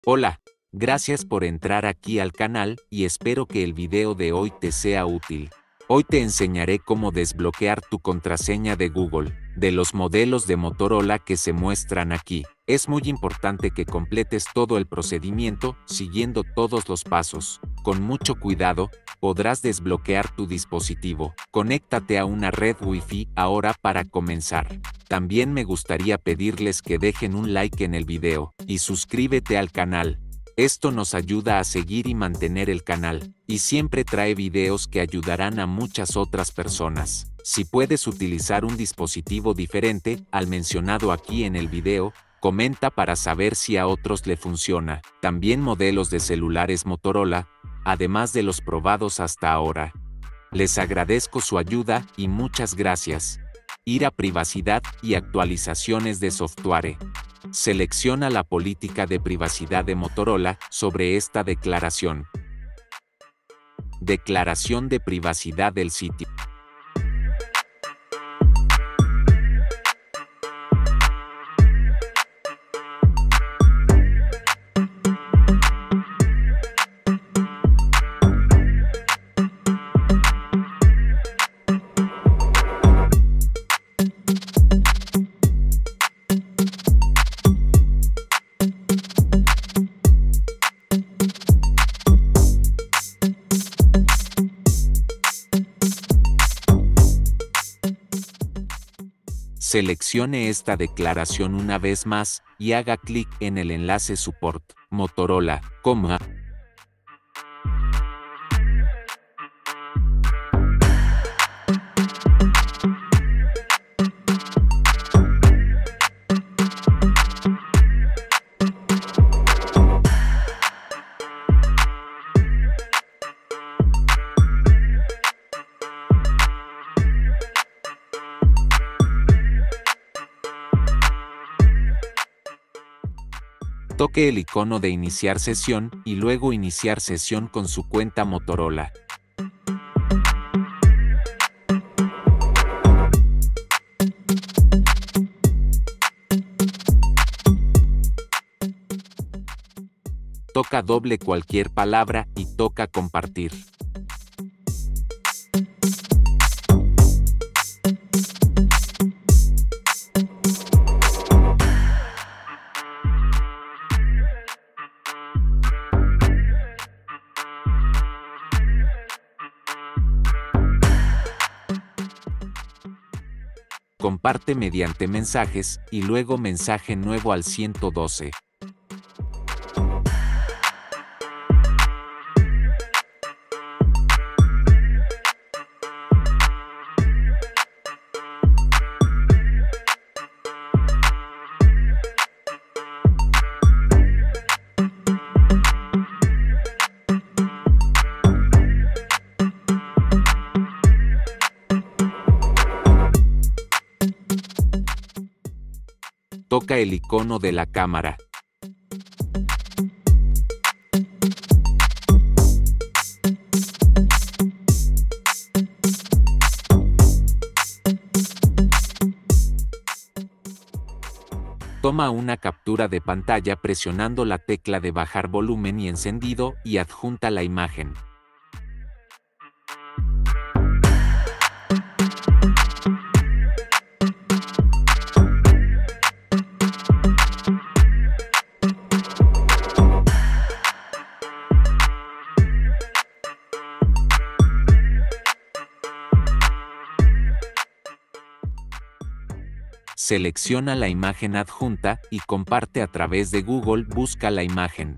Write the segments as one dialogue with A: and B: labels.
A: Hola, gracias por entrar aquí al canal y espero que el video de hoy te sea útil. Hoy te enseñaré cómo desbloquear tu contraseña de Google, de los modelos de Motorola que se muestran aquí. Es muy importante que completes todo el procedimiento siguiendo todos los pasos. Con mucho cuidado, podrás desbloquear tu dispositivo. Conéctate a una red Wi-Fi ahora para comenzar. También me gustaría pedirles que dejen un like en el video y suscríbete al canal. Esto nos ayuda a seguir y mantener el canal, y siempre trae videos que ayudarán a muchas otras personas. Si puedes utilizar un dispositivo diferente al mencionado aquí en el video, comenta para saber si a otros le funciona. También modelos de celulares Motorola, además de los probados hasta ahora. Les agradezco su ayuda y muchas gracias. Ir a privacidad y actualizaciones de software. Selecciona la política de privacidad de Motorola sobre esta declaración. Declaración de privacidad del sitio. Seleccione esta declaración una vez más y haga clic en el enlace Support Motorola, Toque el icono de iniciar sesión y luego iniciar sesión con su cuenta Motorola. Toca doble cualquier palabra y toca compartir. Comparte mediante mensajes y luego mensaje nuevo al 112. Toca el icono de la cámara. Toma una captura de pantalla presionando la tecla de bajar volumen y encendido y adjunta la imagen. Selecciona la imagen adjunta y comparte a través de Google Busca la imagen.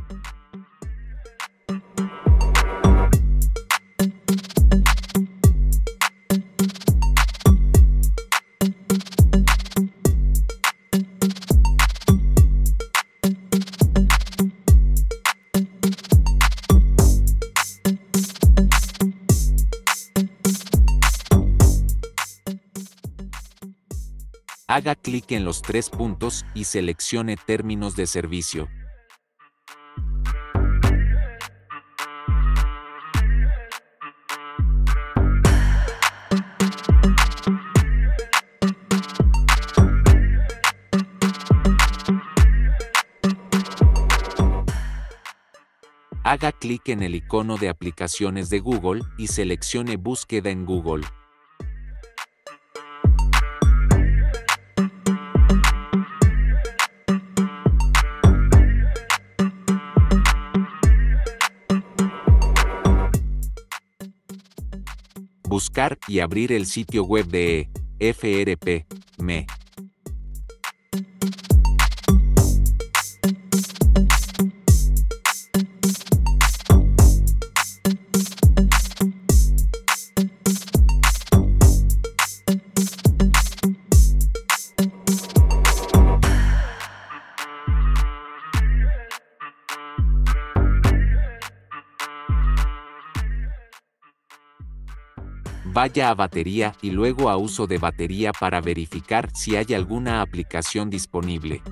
A: Haga clic en los 3 puntos y seleccione términos de servicio. Haga clic en el icono de aplicaciones de Google y seleccione Búsqueda en Google. Buscar y abrir el sitio web de FRP.me. Vaya a batería y luego a uso de batería para verificar si hay alguna aplicación disponible.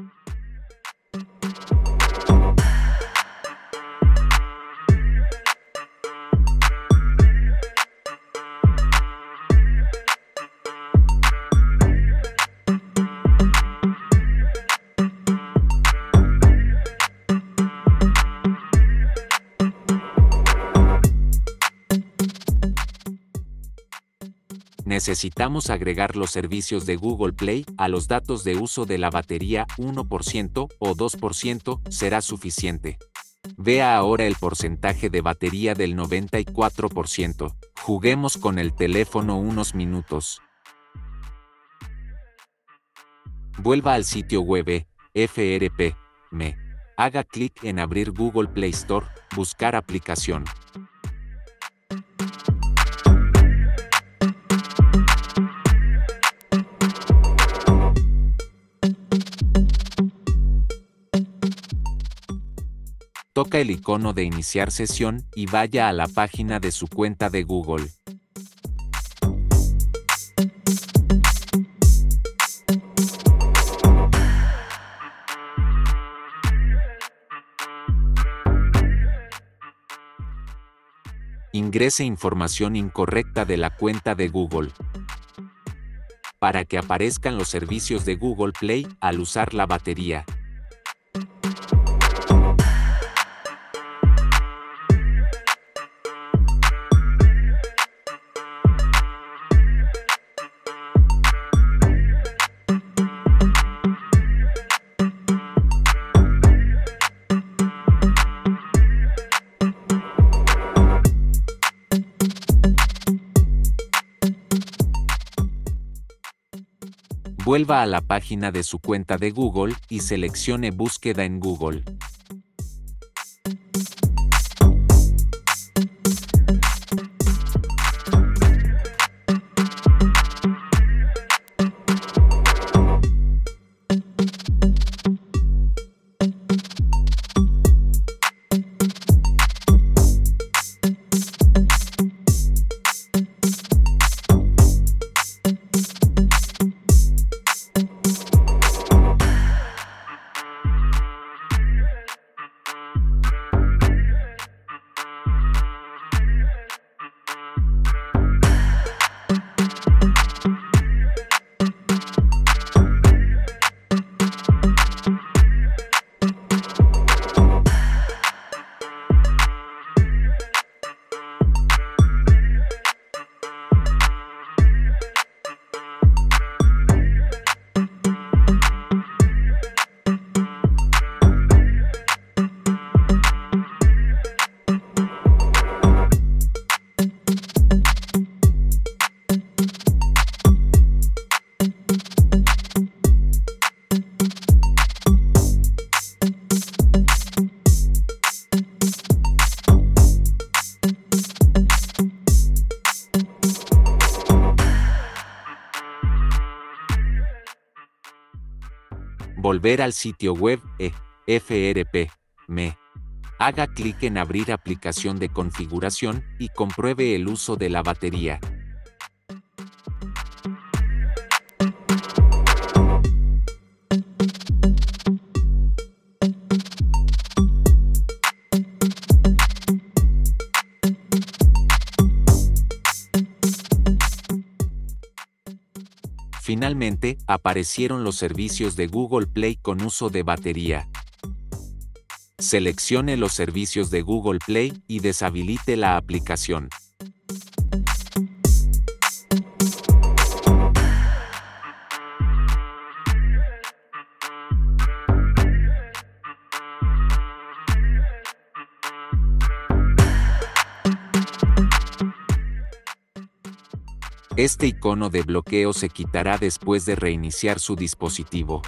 A: Necesitamos agregar los servicios de Google Play a los datos de uso de la batería. 1% o 2% será suficiente. Vea ahora el porcentaje de batería del 94%. Juguemos con el teléfono unos minutos. Vuelva al sitio web FRP.me. Haga clic en abrir Google Play Store, buscar aplicación. Toca el icono de iniciar sesión y vaya a la página de su cuenta de Google. Ingrese información incorrecta de la cuenta de Google para que aparezcan los servicios de Google Play al usar la batería. Vuelva a la página de su cuenta de Google y seleccione Búsqueda en Google. Volver al sitio web FRP.me. Haga clic en Abrir aplicación de configuración y compruebe el uso de la batería. Finalmente, aparecieron los servicios de Google Play con uso de batería. Seleccione los servicios de Google Play y deshabilite la aplicación. Este icono de bloqueo se quitará después de reiniciar su dispositivo.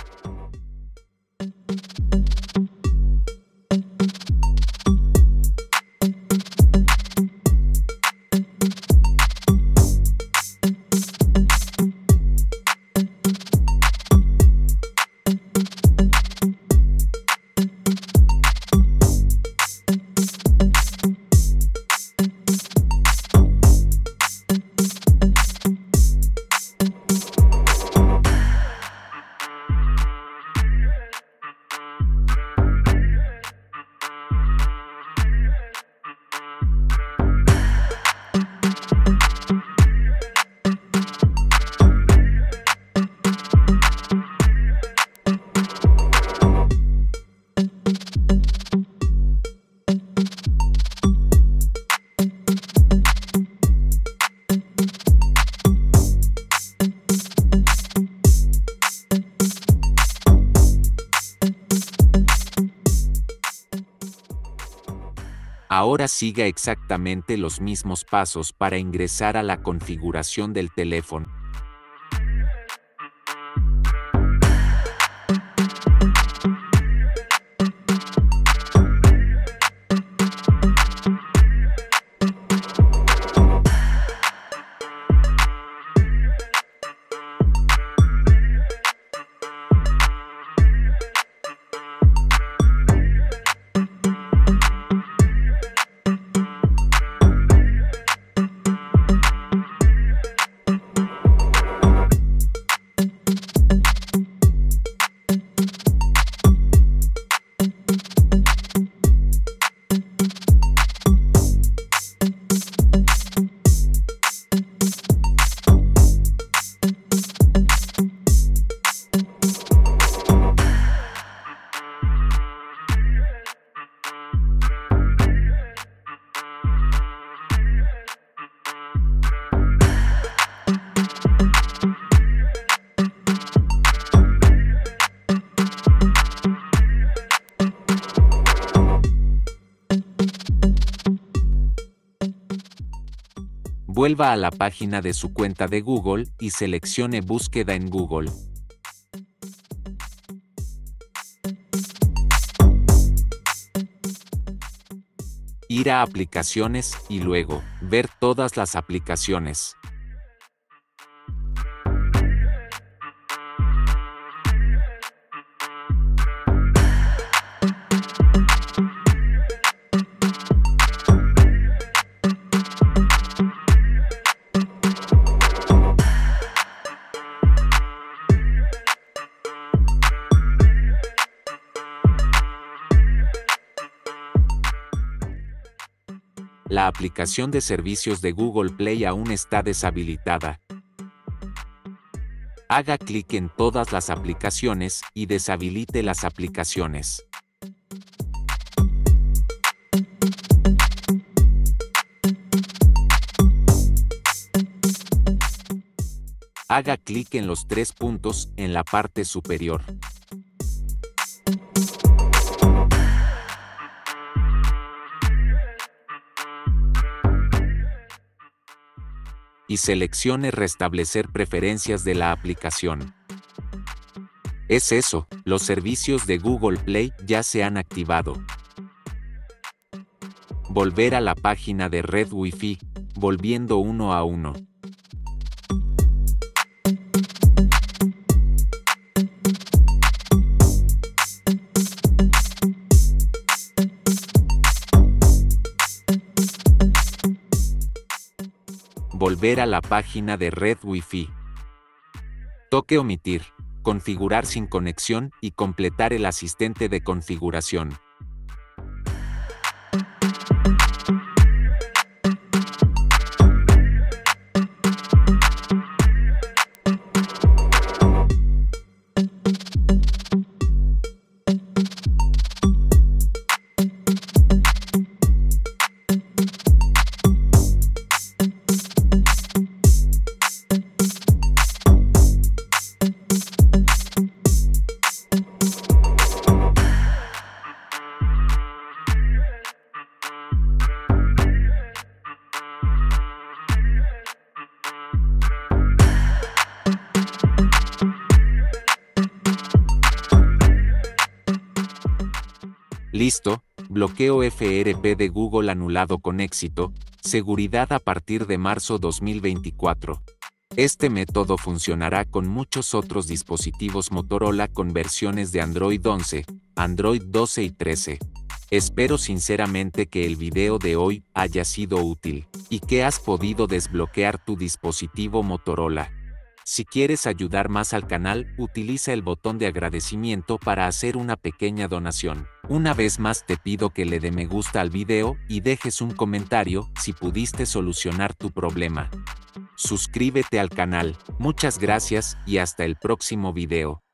A: Ahora siga exactamente los mismos pasos para ingresar a la configuración del teléfono. Vuelva a la página de su cuenta de Google y seleccione Búsqueda en Google. Ir a Aplicaciones y luego, ver todas las aplicaciones. La aplicación de servicios de Google Play aún está deshabilitada. Haga clic en todas las aplicaciones y deshabilite las aplicaciones. Haga clic en los 3 puntos en la parte superior. Y seleccione Restablecer preferencias de la aplicación. Es eso, los servicios de Google Play ya se han activado. Volver a la página de red Wi-Fi, volviendo uno a uno. Volver a la página de red Wi-Fi. Toque Omitir, configurar sin conexión y completar el asistente de configuración. Listo, bloqueo FRP de Google anulado con éxito, seguridad a partir de marzo 2024. Este método funcionará con muchos otros dispositivos Motorola con versiones de Android 11, Android 12 y 13. Espero sinceramente que el video de hoy haya sido útil y que has podido desbloquear tu dispositivo Motorola. Si quieres ayudar más al canal, utiliza el botón de agradecimiento para hacer una pequeña donación. Una vez más te pido que le dé me gusta al video y dejes un comentario si pudiste solucionar tu problema. Suscríbete al canal. Muchas gracias y hasta el próximo video.